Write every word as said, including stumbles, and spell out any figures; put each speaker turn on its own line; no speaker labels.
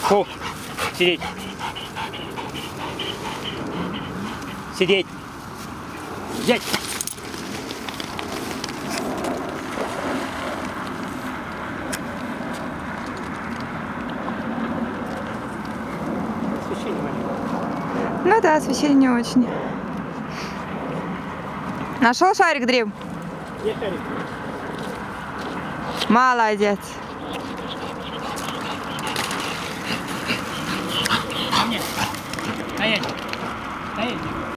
Фу. Сидеть. Сидеть. Взять. Освещение маленькое.
Ну да, освещение не очень. Нашел шарик, Дрим?
Где шарик?
Молодец.
Ко мне. Стоять. Стоять.